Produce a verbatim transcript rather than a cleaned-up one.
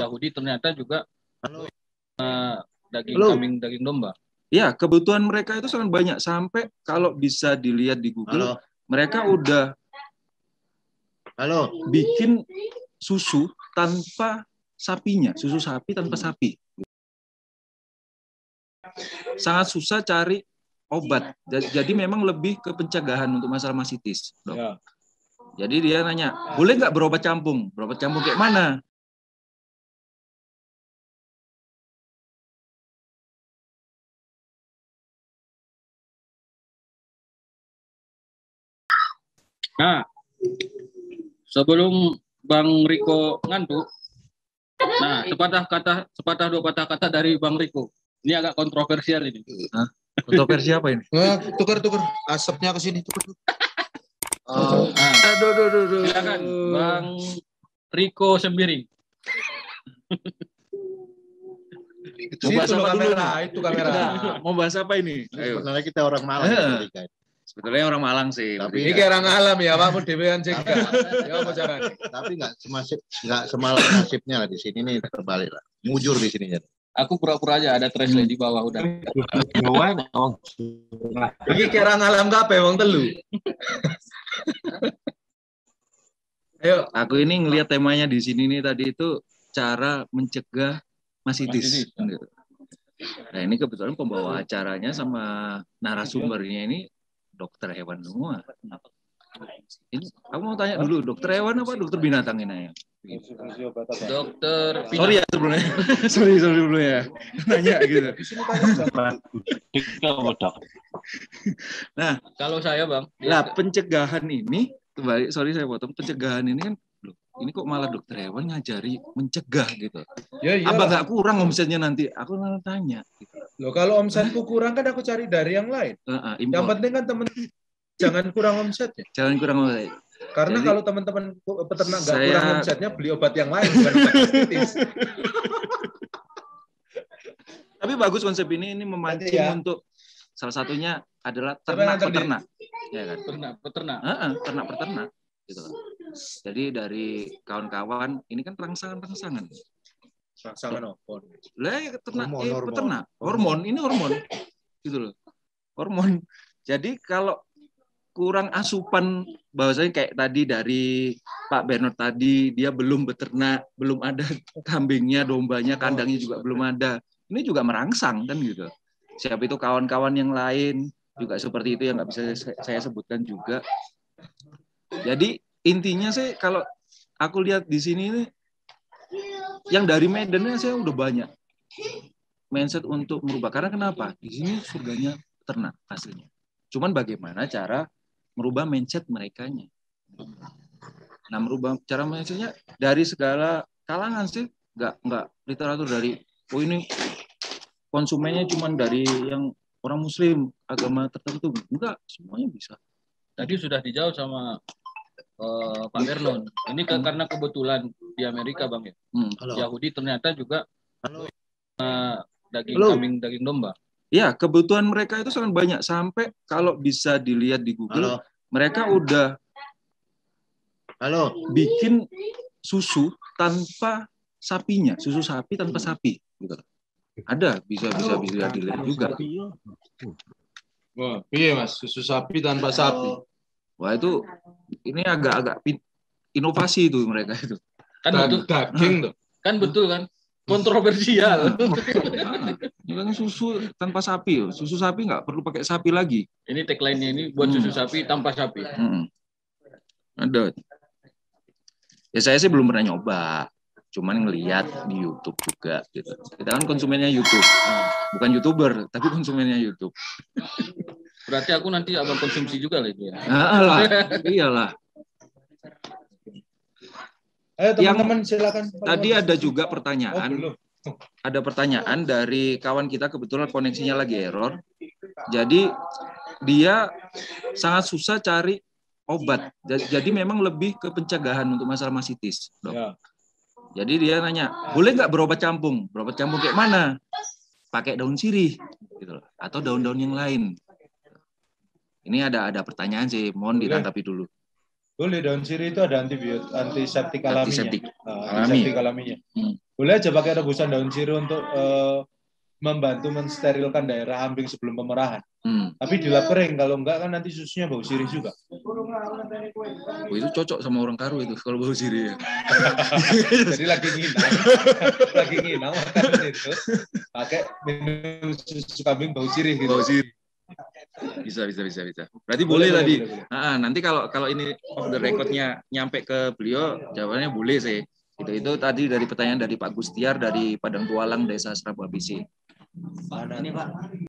Yahudi ternyata juga Halo. Uh, daging Halo. kambing, daging domba. Ya, kebutuhan mereka itu sangat banyak sampai kalau bisa dilihat di Google, Halo. mereka udah Halo. bikin susu tanpa sapinya, susu sapi tanpa sapi. Sangat susah cari obat. Jadi memang lebih ke pencegahan untuk masalah masitis, dok. Ya. Jadi dia nanya, boleh nggak berobat campung? Berobat campung kayak mana? Nah, sebelum Bang Riko ngantuk, nah sepatah kata, sepatah dua patah kata dari Bang Riko. Ini agak kontroversial ini. Hah? Kontroversi apa ini? Nah, tukar tukar asapnya ke sini tukar. Oh, nah, aduh, aduh, aduh, aduh. Silakan Bang Riko Sembiring. Mau bahas apa dulu? Kamera, itu kamera. Nah, mau bahas apa ini? Ayo. Sebenarnya kita orang Malang. Eh. Ya, Sebetulnya orang Malang sih. tapi ini kayak orang alam ya, Pak, mau dewean cegah. Ya apa caranya? Tapi nggak semasif, nggak semalam nasibnya lah di sini nih terbalik lah. Mujur di sini ya. Aku pura-pura aja ada translate di bawah udah. Ini kayak orang alam kape, wong telu. Ayo, Aku ini ngelihat temanya di sini nih tadi itu cara mencegah masitis. Masitis. Gitu. Nah ini kebetulan pembawa acaranya sama narasumbernya ini dokter hewan semua. Ini aku mau tanya dulu, dokter hewan apa dokter binatang ini? Dokter Pina. Sorry ya sebelumnya. sorry sorry sebelumnya. Nanya gitu. Nah, Kalau saya Bang, lah pencegahan ini, kembali sorry saya potong, pencegahan ini kan, loh, ini kok malah dokter hewan ngajari mencegah gitu. ya iya. Apa nggak kurang omsetnya nanti? Aku tanya. Gitu. Loh, kalau omsetku kurang kan aku cari dari yang lain. Uh, uh, Yang impor. penting kan temen jangan kurang omsetnya. Jangan kurang omset. Karena Jadi, kalau teman-teman peternak nggak saya- kurang omsetnya, beli obat yang lain bukan obat masitis. Tapi bagus konsep ini, ini memancing Ya. untuk salah satunya adalah Siapa yang ternak nganter, Dik? peternak, ya kan? peternak, peternak. Uh, uh, ternak peternak, gitu kan. Jadi dari kawan-kawan ini kan rangsangan-rangsangan. Rangsangan apa? Lah ya ternak, Hormon, eh, hormon. peternak, hormon, ini hormon, gitu loh, hormon. Jadi kalau kurang asupan, bahwasanya kayak tadi dari Pak Bernard tadi, dia belum beternak, belum ada kambingnya, dombanya, kandangnya juga belum ada. Ini juga merangsang kan gitu. Siapa itu kawan-kawan yang lain juga seperti itu yang nggak bisa saya sebutkan juga. Jadi intinya sih kalau aku lihat di sini ini, yang dari Medannya saya udah banyak mindset untuk merubah. Karena kenapa? Di sini surganya ternak aslinya. Cuman bagaimana cara merubah mindset merekanya. Nah, merubah cara mindsetnya dari segala kalangan sih, nggak nggak literatur dari oh ini konsumennya cuma dari yang orang Muslim agama tertentu, enggak, semuanya bisa. Tadi sudah dijawab sama uh, Pak Vernon. Ini ke, karena kebetulan di Amerika Bang ya. Hmm. Halo. Yahudi ternyata juga Halo. uh, daging Halo. kambing, daging domba. Ya, kebutuhan mereka itu sangat banyak sampai kalau bisa dilihat di Google, Halo. mereka udah Halo. bikin susu tanpa sapinya, susu sapi tanpa sapi, gitu. Ada, bisa bisa bisa dilihat juga. Wah, iya Mas, susu sapi tanpa sapi. Wah itu ini agak-agak inovasi itu mereka itu. Kan Dan betul, daging tuh. kan betul kan? Kontroversial. Ini kan susu tanpa sapi, susu sapi nggak perlu pakai sapi lagi. Ini tagline-nya ini buat susu sapi tanpa sapi. Hmm. Ada. Ya saya sih belum pernah nyoba, cuman ngelihat di YouTube juga gitu. Kita kan konsumennya YouTube, bukan YouTuber, tapi konsumennya YouTube. Berarti aku nanti abang konsumsi juga lah itu ya. Nah, lah, iyalah. Ayo teman-teman silakan. Tadi ada juga Oh, pertanyaan, belum. ada pertanyaan dari kawan kita, kebetulan koneksinya lagi error. Jadi dia sangat susah cari obat. Jadi memang lebih ke pencegahan untuk masalah masitis, dok. Ya. Jadi dia nanya, boleh nggak berobat campung? Berobat campung kayak mana? Pakai daun sirih, gitu loh, atau daun-daun yang lain. Ini ada ada pertanyaan sih, mohon Boleh. ditanggapi dulu. Boleh, daun sirih itu ada antibiotik, antiseptik alaminya. Antiseptik Nah, alami. antiseptik alaminya. Hmm. Boleh aja pakai rebusan daun sirih untuk uh, membantu mensterilkan daerah ambing sebelum pemerahan. Hmm. Tapi dilap kering, kalau enggak kan nanti susunya bau sirih juga. Oh, itu cocok sama orang Karo itu kalau bau sirih ya. Jadi lagi nginang, lagi nginang makan itu pakai minum susu kambing bau sirih gitu. Bau sirih. Bisa, bisa, bisa, bisa. Berarti Boleh, boleh, boleh, tadi. boleh, boleh. Nah, nanti kalau kalau ini off the record-nya nyampe ke beliau, jawabannya boleh sih. Itu itu tadi dari pertanyaan dari Pak Gustiar dari Padang Tualang, Desa Serabu A B C. Ini Pak,